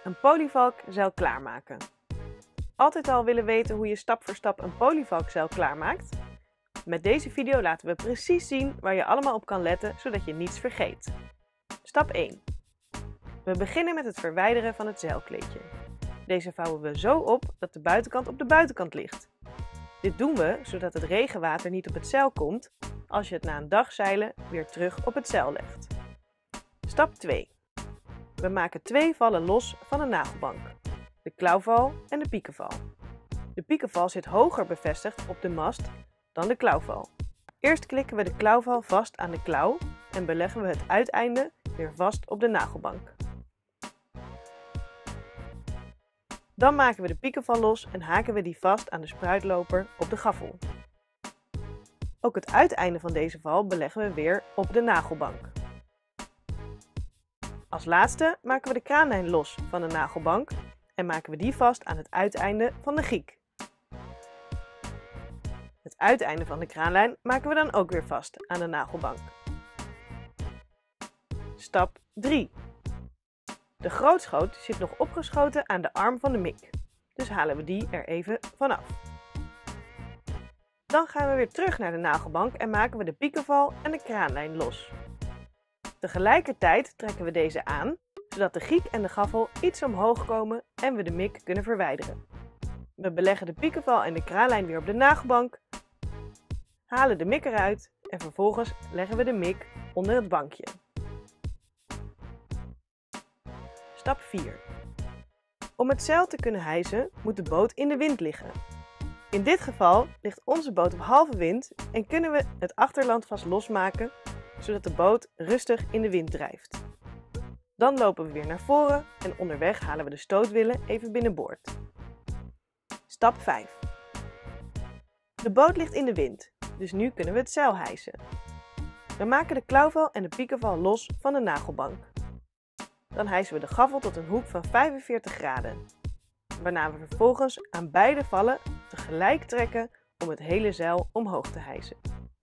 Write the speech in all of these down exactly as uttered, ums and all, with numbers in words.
Een polyvalkzeil klaarmaken. Altijd al willen weten hoe je stap voor stap een polyvalkzeil klaarmaakt? Met deze video laten we precies zien waar je allemaal op kan letten zodat je niets vergeet. Stap één. We beginnen met het verwijderen van het zeilkleedje. Deze vouwen we zo op dat de buitenkant op de buitenkant ligt. Dit doen we zodat het regenwater niet op het zeil komt als je het na een dag zeilen weer terug op het zeil legt. Stap twee. We maken twee vallen los van een nagelbank. De klauwval en de piekenval. De piekenval zit hoger bevestigd op de mast dan de klauwval. Eerst klikken we de klauwval vast aan de klauw en beleggen we het uiteinde weer vast op de nagelbank. Dan maken we de piekenval los en haken we die vast aan de spruitloper op de gaffel. Ook het uiteinde van deze val beleggen we weer op de nagelbank. Als laatste maken we de kraanlijn los van de nagelbank en maken we die vast aan het uiteinde van de giek. Het uiteinde van de kraanlijn maken we dan ook weer vast aan de nagelbank. Stap drie. De grootschoot zit nog opgeschoten aan de arm van de mik, dus halen we die er even vanaf. Dan gaan we weer terug naar de nagelbank en maken we de piekenval en de kraanlijn los. Tegelijkertijd trekken we deze aan, zodat de giek en de gaffel iets omhoog komen en we de mik kunnen verwijderen. We beleggen de piekenval en de kraanlijn weer op de nagelbank, halen de mik eruit en vervolgens leggen we de mik onder het bankje. Stap vier. Om het zeil te kunnen hijsen moet de boot in de wind liggen. In dit geval ligt onze boot op halve wind en kunnen we het achterland vast losmaken, zodat de boot rustig in de wind drijft. Dan lopen we weer naar voren en onderweg halen we de stootwielen even binnenboord. Stap vijf. De boot ligt in de wind, dus nu kunnen we het zeil hijsen. We maken de klauwval en de piekenval los van de nagelbank. Dan hijsen we de gaffel tot een hoek van vijfenveertig graden, waarna we vervolgens aan beide vallen tegelijk trekken om het hele zeil omhoog te hijsen.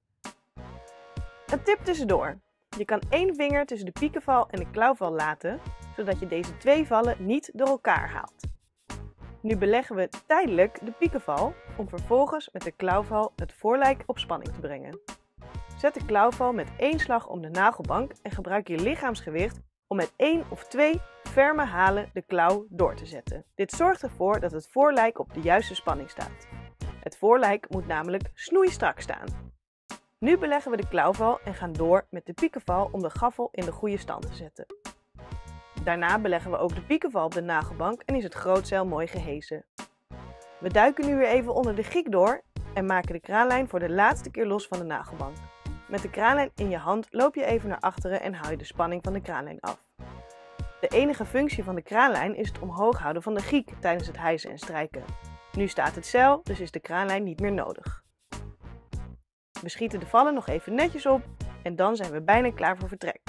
Een tip tussendoor. Je kan één vinger tussen de piekenval en de klauwval laten, zodat je deze twee vallen niet door elkaar haalt. Nu beleggen we tijdelijk de piekenval om vervolgens met de klauwval het voorlijk op spanning te brengen. Zet de klauwval met één slag om de nagelbank en gebruik je lichaamsgewicht om met één of twee ferme halen de klauw door te zetten. Dit zorgt ervoor dat het voorlijk op de juiste spanning staat. Het voorlijk moet namelijk snoeistrak staan. Nu beleggen we de klauwval en gaan door met de piekenval om de gaffel in de goede stand te zetten. Daarna beleggen we ook de piekenval op de nagelbank en is het grootzeil mooi gehesen. We duiken nu weer even onder de giek door en maken de kraanlijn voor de laatste keer los van de nagelbank. Met de kraanlijn in je hand loop je even naar achteren en haal je de spanning van de kraanlijn af. De enige functie van de kraanlijn is het omhoog houden van de giek tijdens het hijsen en strijken. Nu staat het zeil, dus is de kraanlijn niet meer nodig. We schieten de vallen nog even netjes op en dan zijn we bijna klaar voor vertrek.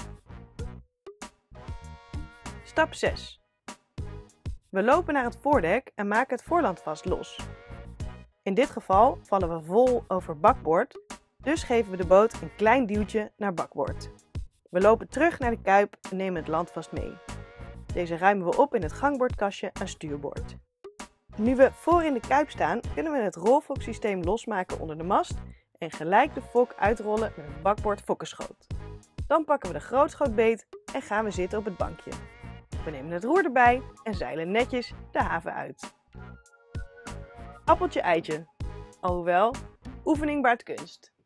Stap zes. We lopen naar het voordek en maken het voorland vast los. In dit geval vallen we vol over bakboord, dus geven we de boot een klein duwtje naar bakboord. We lopen terug naar de kuip en nemen het landvast mee. Deze ruimen we op in het gangbordkastje aan stuurboord. Nu we voor in de kuip staan, kunnen we het rolfoksysteem losmaken onder de mast en gelijk de fok uitrollen met het bakboord fokkenschoot. Dan pakken we de grootschoot beet en gaan we zitten op het bankje. We nemen het roer erbij en zeilen netjes de haven uit. Appeltje eitje. Alhoewel, oefening baart kunst.